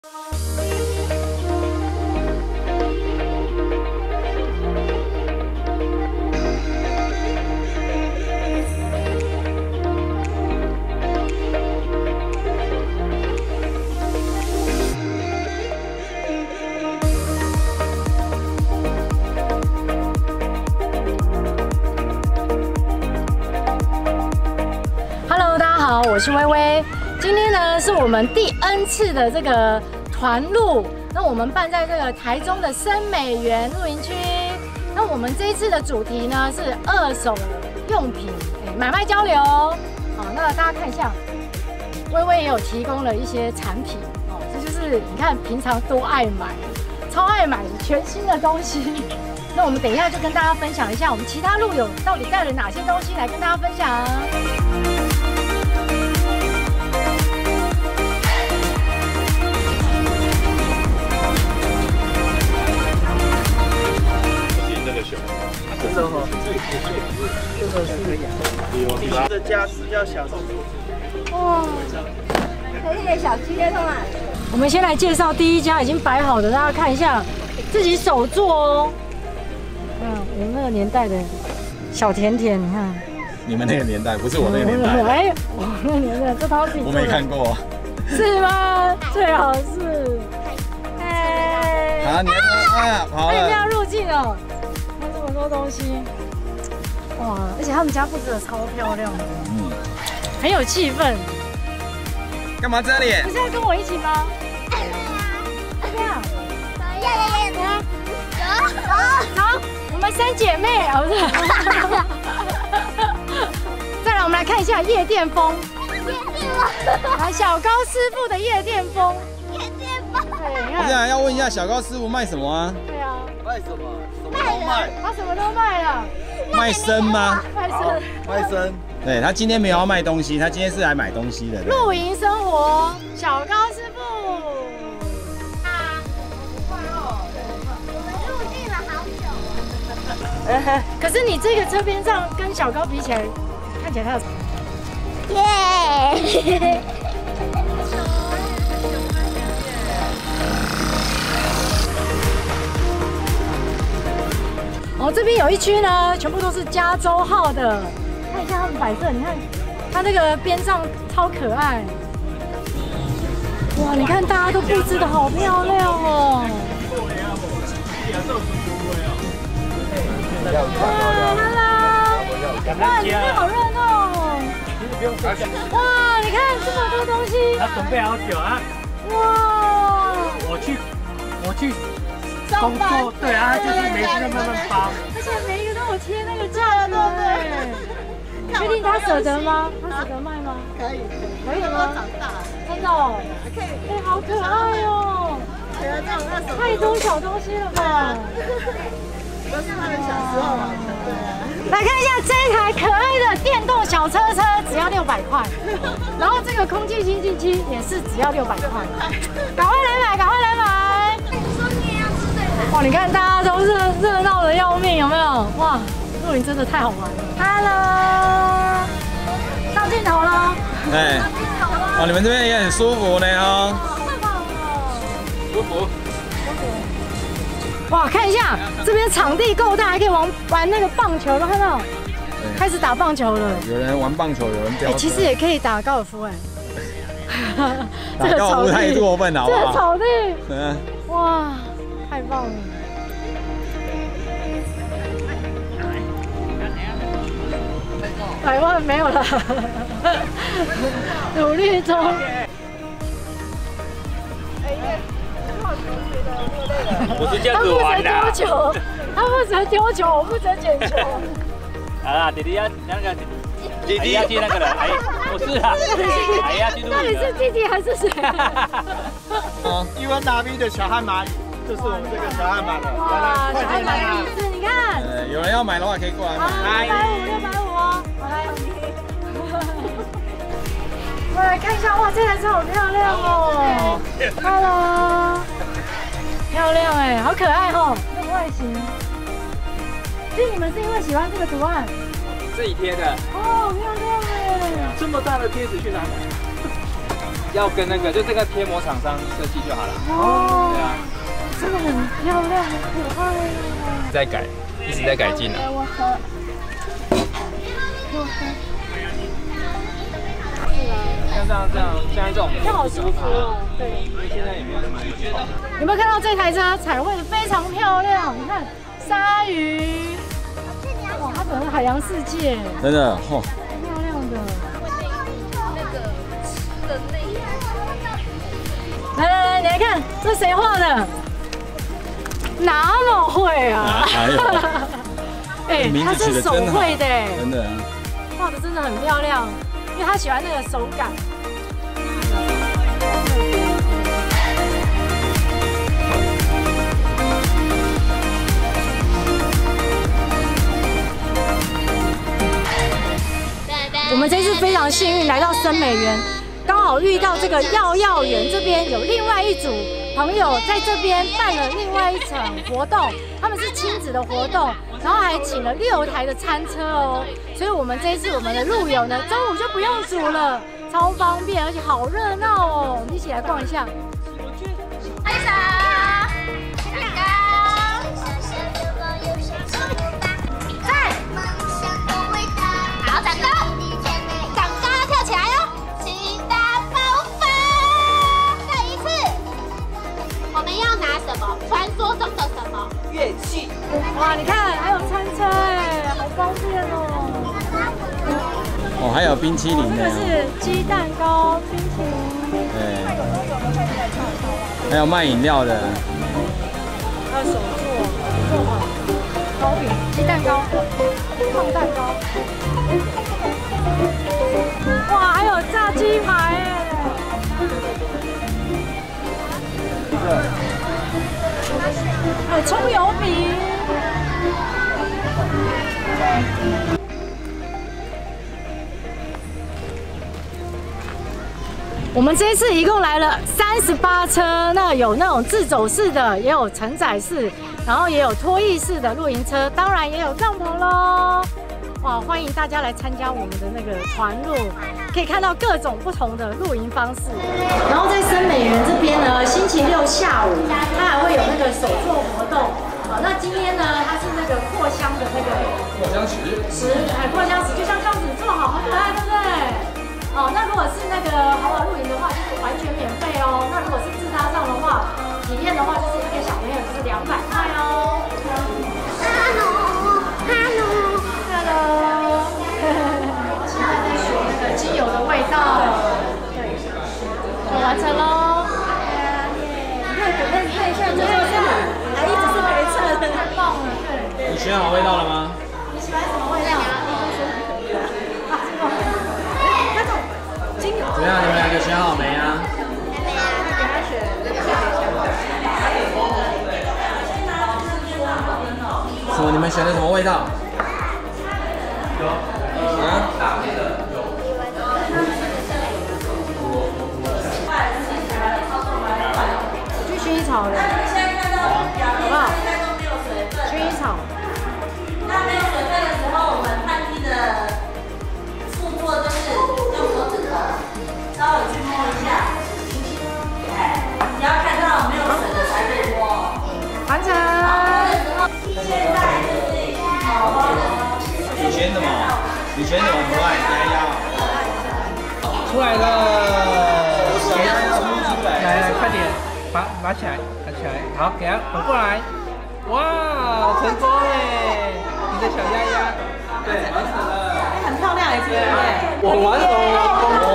我是薇薇，今天呢是我们第 N 次的这个团露，那我们办在这个台中的森美园露营区。那我们这一次的主题呢是二手用品买卖交流。好，那大家看一下，薇薇也有提供了一些产品哦，这就是你看平常多爱买，超爱买全新的东西。那我们等一下就跟大家分享一下，我们其他路友到底带了哪些东西来跟大家分享。 这家是要小动物。 哇， 这些小鸡的嘛。 我们先来介绍第一家已经摆好的，大家看一下，自己手做哦。我们那个年代的小甜甜，你看。 你们那个年代不是我那个年代。 哎，我那个年代这套自己做的。 我没看过。 是吗？最好是。哎。 好，你看，好了。 哎，要入境了。看这么多东西。哇，而且他们家布置的超漂亮的，很有气氛。 干嘛这里？ 不是要跟我一起吗？这样。走，我们三姐妹，不是。再来，我们来看一下夜店风。 夜店风。 来，小高师傅的夜店风。 夜店风。 对，你看。我想要问一下，小高师傅卖什么啊？ 对啊。 卖什么？什么都卖。 他什么都卖了。 卖参吗？ 卖参。 卖参。 对他今天没有要卖东西，他今天是来买东西的。 露营生活，小高师傅。 我们入境了好久。 可是你这个车边上跟小高比起来，看起来他有。 耶。 哦，这边有一区呢，全部都是加州号的。看一下他们摆设，你看，它那个边上超可爱。哇，你看大家都布置的好漂亮哦。哇 ，Hello， 哇，里面好热闹哦。哇，你看这么多东西。 他准备好久啊。 哇。我去。工作对啊，就是每次都慢慢包， 而且每一个都有贴那个价格，对。确定他舍得吗？他舍得卖吗？ 可以， 可以吗？ 长大了， 真的哦， 可以。 哎，好可爱哦！太多小东西了吧？ 都是他们小时候玩的，对啊。 来看一下这一台可爱的电动小车车，只要600块。然后这个空气清净机也是只要600块。赶快来买，赶快来买！哇，你看大家都热闹的要命，有没有？哇，露营真的太好玩了。Hello， 上镜头了。 哎，哦，你们这边也很舒服呢哦。 舒服。 哇，看一下这边场地够大，还可以玩那个棒球，有看到？开始打棒球了。 有人玩棒球，有人飙。 其实也可以打高尔夫哎。 打高尔夫太过分了，好不好？ 这个草地。 嗯。 哇。太棒了！100万没有了，努力中。 我是这样子玩的。 他负责丢球，我负责捡球。 好啦，弟弟要那个，弟弟要接那个了。哎，不是啊，哎呀， 到底是弟弟还是谁 ？UNRV 的小悍蚂蚁。就是我们这个小悍马的， 哇，小悍马的椅子，你看。 有人要买的话可以过来买。 650哦，好来。我来看一下，哇，这台车好漂亮哦。Hello， 漂亮哎，好可爱哦，这个外形。所以你们是因为喜欢这个图案？ 自己贴的。 哦，漂亮哎。 这么大的贴纸去哪买？ 要跟那个就这个贴膜厂商设计就好了。 哦， 对啊， 真的很漂亮，很可爱。 在改，一直在改进啊。 我喝。 像这种， 这好舒服哦。对。 因为现在也没有什么人跑。 有没有看到这台车彩绘的非常漂亮？你看鲨鱼，哇，它整个海洋世界， 真的哦， 漂亮的。来，你来看，这谁画的？哪么会啊？ 哪有？ 哎，它是手绘的， 真的， 画的真的很漂亮，因为他喜欢那个手感。我们这次非常幸运来到森美园，刚好遇到这个耀园这边有另外一组朋友在这边办了另外一场活动，他们是亲子的活动，然后还请了6台的餐车哦，所以我们这一次我们的路友呢，中午就不用煮了，超方便，而且好热闹哦，我们一起来逛一下。 拍手，蛋糕，在，好，长高，长高要跳起来哦，期待爆发，再一次，我们要拿什么？传说中的什么？乐器。 哇，你看还有餐车哎，好方便哦。 哦，还有冰淇淋这个呢。 是鸡蛋糕、冰淇淋， 对，还有卖饮料的。 还有手做好糕饼、鸡蛋糕、胖蛋糕。哇，还有炸鸡排哎！还有葱油饼。我们这一次一共来了38车，那有那种自走式的，也有承载式，然后也有拖曳式的露营车，当然也有帐篷喽。哇，欢迎大家来参加我们的那个团露，可以看到各种不同的露营方式。然后在森美园这边呢，星期六下午它还会有那个手作活动。那今天呢，它是那个扩香的那个扩香石， 扩香石就像这样子做好，很可爱，对不对？哦，那如果是那个豪华露营的话，就是完全免费哦。那如果是自搭帐的话，体验的话就是一个小朋友就是200块哦。Hello， 现在在选那个精油的味道，对，就完成喽。你看，看一下，还一直是没测的，太棒了。对。 你选好味道了吗？ 你喜欢什么味道？ 怎么样？你们2个选好没啊？ 还没啊，给他选那个什么？你们选的什么味道？啊？ 去薰衣草的，好不好？薰衣草。 那没有水分的时候，我们探地的触摸就是用手指头稍微去摸一下，你要看到没有水的才可以摸。 完成。 现在就是已经好好的。 你选什么？你选什么图案？出来了，小鸭鸭出来， 来，快点，拿起来，拿起来，好，给它滚过来。哇，成功嘞！你的小鸭鸭，对，完成了。 很漂亮，对不对？ 我玩懂了。